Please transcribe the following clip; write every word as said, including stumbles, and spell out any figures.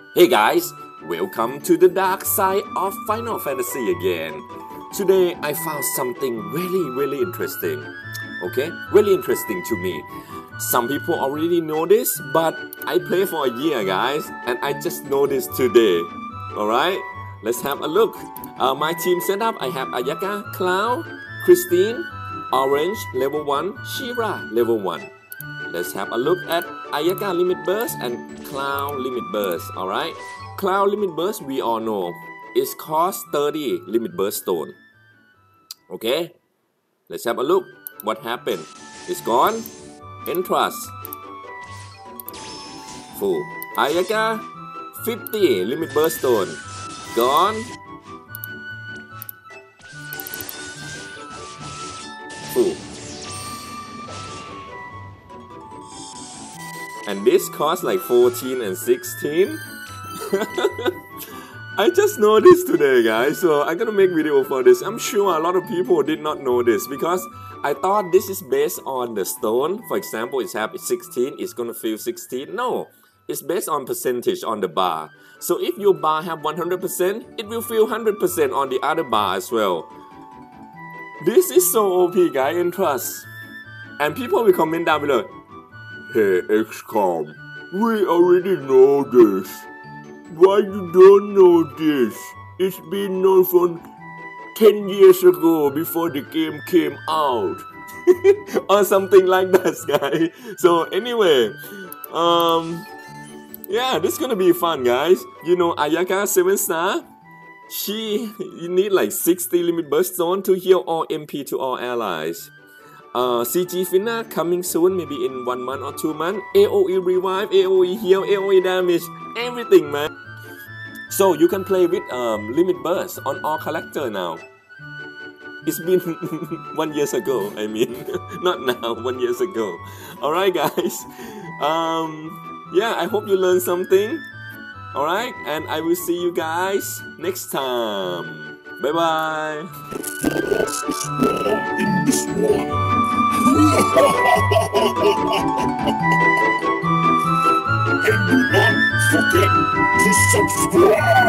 Hey guys, welcome to the dark side of Final Fantasy again. Today I found something really really interesting. Okay, really interesting to me. Some people already know this, but I play for a year guys, and I just know this today. Alright, let's have a look. Uh, my team setup, I have Ayaka, Cloud, Christine, Orange level one, Shira level one. Let's have a look at Ayaka Limit Burst and Cloud Limit Burst. Alright, Cloud Limit Burst we all know it costs thirty Limit Burst Stone. Okay, let's have a look. What happened? It's gone. Entrust full. Ayaka fifty Limit Burst Stone gone. Full. And this costs like fourteen and sixteen. I just noticed today guys, so I'm gonna make video for this. I'm sure a lot of people did not know this because I thought this is based on the stone. For example, it's have sixteen, it's gonna feel sixteen. No, it's based on percentage on the bar. So if your bar have one hundred percent, it will feel one hundred percent on the other bar as well. This is so O P guys, and trust. And people will comment down below, "Hey X COM, we already know this. Why you don't know this? It's been known from ten years ago before the game came out." Or something like that guys. So anyway, um, yeah, this is gonna be fun guys. You know Ayaka seven star, she you need like sixty Limit Burst Stone to heal all M P to all allies. Uh, C G Fina coming soon, maybe in one month or two months. A O E revive, A O E heal, A O E damage, everything man. So you can play with um, Limit Burst on all character now. It's been one years ago, I mean, not now, one years ago. Alright guys, um, yeah, I hope you learned something. Alright, and I will see you guys next time. Bye bye. In this one. And do not forget to subscribe.